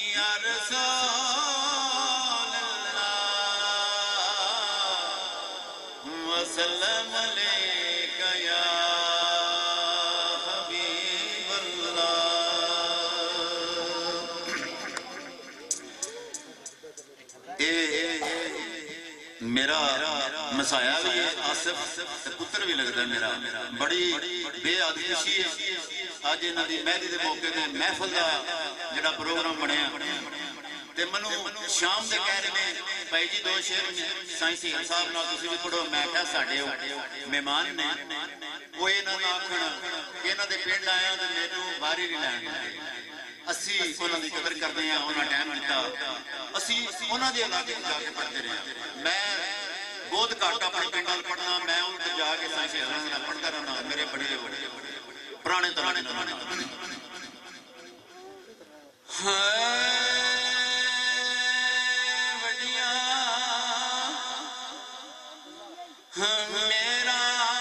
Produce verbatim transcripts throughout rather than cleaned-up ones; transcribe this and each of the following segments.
या रसूल अल्लाह वसल्लम अलैका या हबीब अल्लाह। मेरा मसाया भी है, आसिफ पुत्र भी लगता है मेरा। बड़ी बेहद खुशी है अज इन्हां दी मेहदी दे मौके ते महफिल दा जिहड़ा प्रोग्राम बनया ते मनु शाम दे कह रहे ने भाई जी दो शेर साईं सीहर साहब नाल तुसीं भी पढ़ो। मैं कहा साडे मेहमान ने वो इन्हां दा आखण इन्हां दे पिंड आया ते मैनूं बाहर ही नहीं लैण दिंदे। असी उन्हां दी कदर करते हैं, उन्हां टाइम दिता, असी उन्हां दे इलाके जाके पढ़ते रहे। मैं बहुत घट अपने पिंड नाल पढ़ना, मैं उधर जाके साईं सीहर नाल पढ़ता रहना। मेरे बड़े पुराने पुराने पुराने वडिया मेरा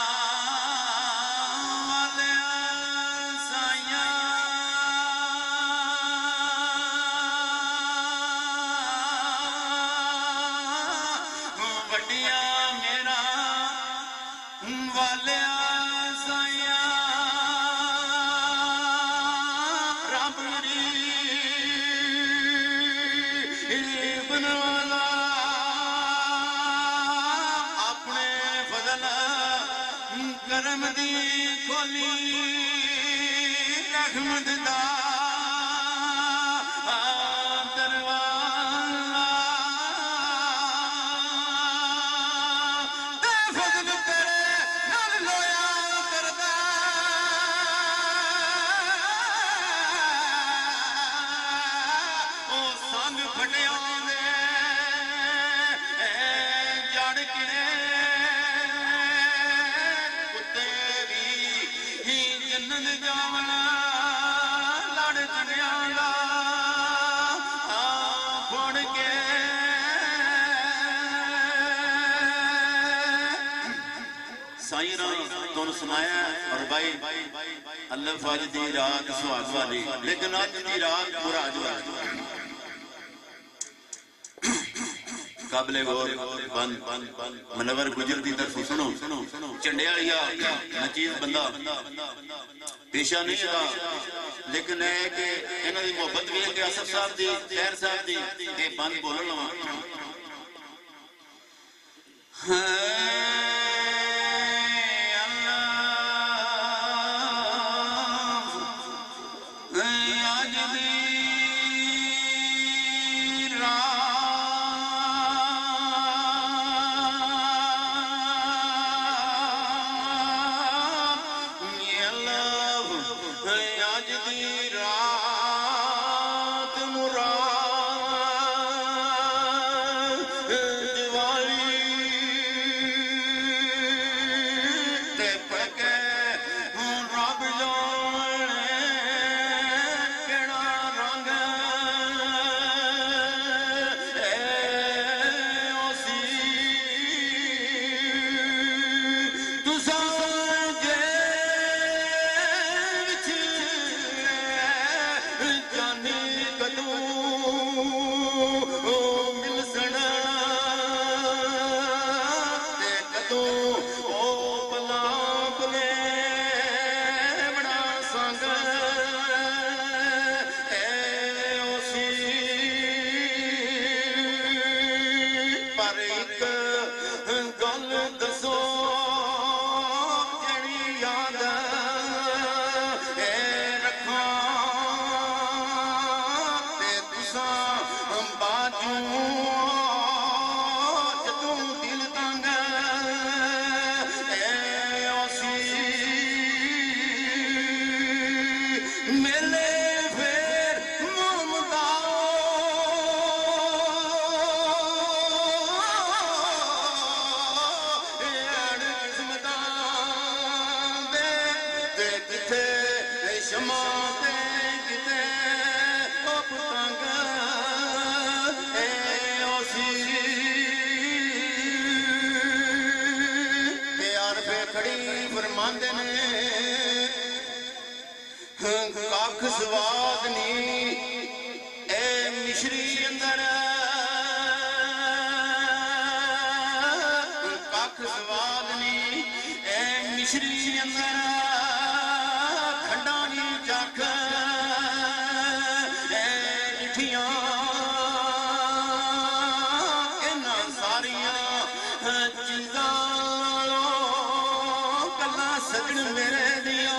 सुनाया। और भाई अल्लाह फज दी रात सुहाग वाली, लेकिन अज दी रात पूरा अज काबले गौर मनवर गुजर की तरफ सुनो। झंडियालिया नचीज बंदा पेशा नहीं था, लेकिन है कि इन्हां दी मोहब्बत वेख के आसिफ साहब दी खैर साहब दी ते बंद बोलन लवा। स्वाद नी ए मिश्री अंदर कख सवाद नी ए मिश्री अंदर खंडा नी चख ए लिठियां इन्हां सारियां चीज़ां गल्लां सजन मेरे दियां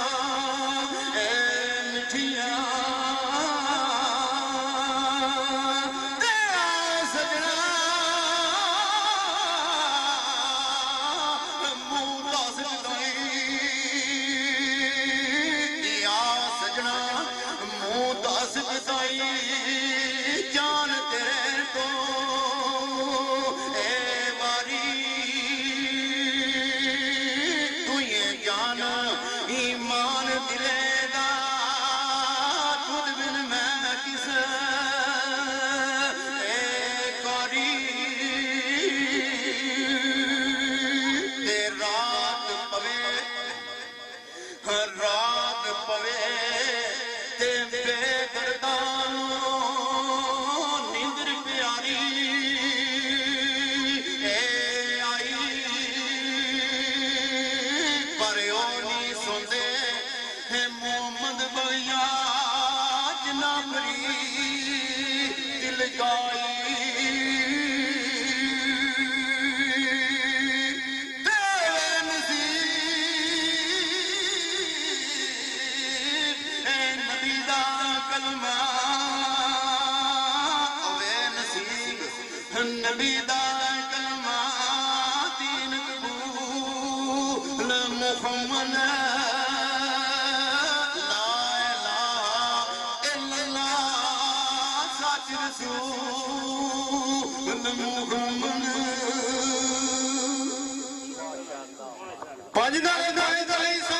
जान तेरे तो ए बारी तू ये जान ईमान दिले दा खुद बिन मैं किस ए कारी ते रात पवे रात पवे ते बेदर्दान नींदर प्यारी ए आई पर ओ नहीं सुनदे है मोहम्मद बगिया जना मरी दिल गाई नबी दा कलमा दीन कबूल मुहम्मद ला इलाहा इल्लल्लाह सच रसूल मुहम्मद पांच नारे गाए